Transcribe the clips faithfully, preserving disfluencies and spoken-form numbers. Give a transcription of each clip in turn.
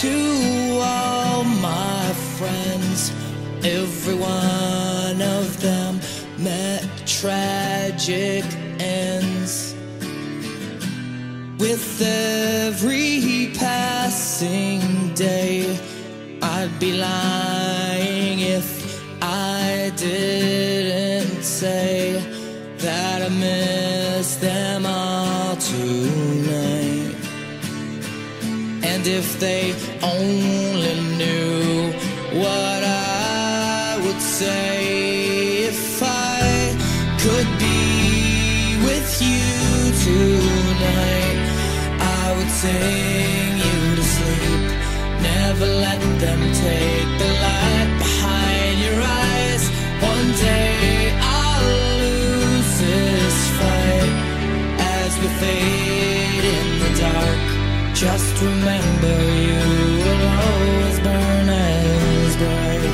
to all my friends, every one of them met tragic ends. With every passing day, I'd be lying if I didn't say that I miss them all tonight. And if they only knew what I would say if I could be with you tonight, I would sing you to sleep. Never let them take the light behind your eyes. One day I'll lose this fight as we fade in the dark. Just remember you will always burn as bright.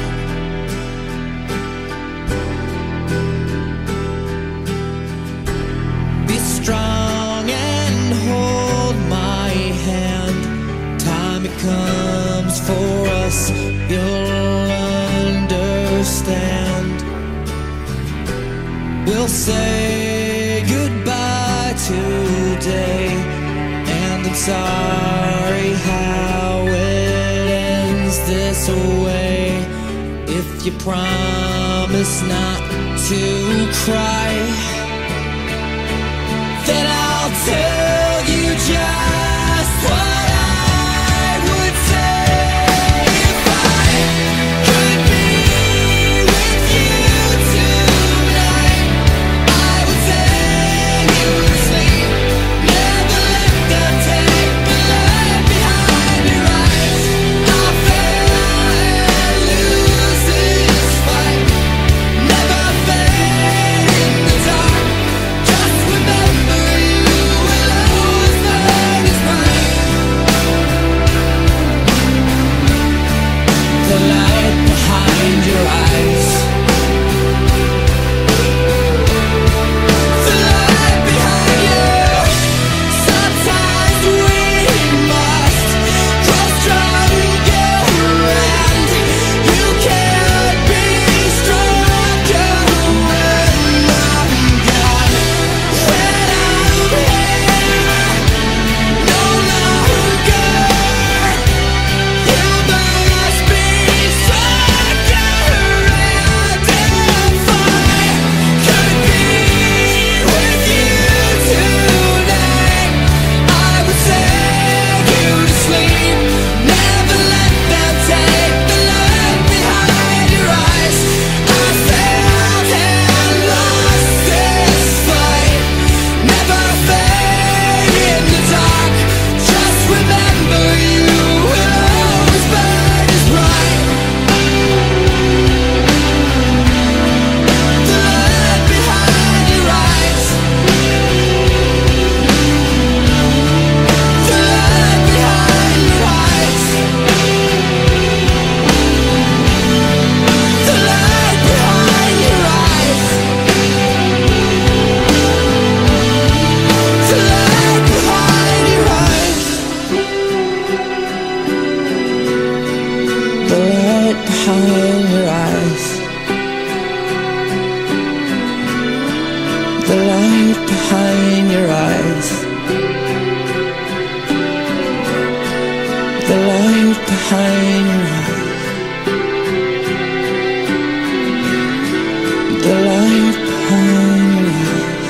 Be strong and hold my hand. Time it comes for us, you'll understand. We'll say goodbye today, and I'm sorry how it ends this way. If you promise not to cry, then I'll tell you just what I would say if I could be with you tonight. I would sing you to sleep. Never let them take the light behind your eyes. I'll fail and lose this fight. Never fade in the dark. Just remember you will always burn as bright. The light behind your eyes. The light behind you. Sometimes we must grow stronger, and you can't be stronger when I'm gone. When I'm here no longer, you must be stronger. And if I could be with you tonight, I would sing you to sleep. Never let them take the light behind your eyes. I failed and lost this fight. Never fade in the dark. Just remember you will always burn as bright. The light behind your eyes. The light behind your eyes. The light behind your eyes. The light behind your eyes. The light behind your eyes. The light behind your eyes. The light behind your eyes. The light behind your eyes.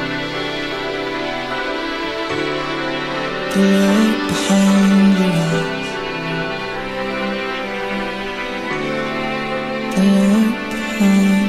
The light behind your eyes. The light behind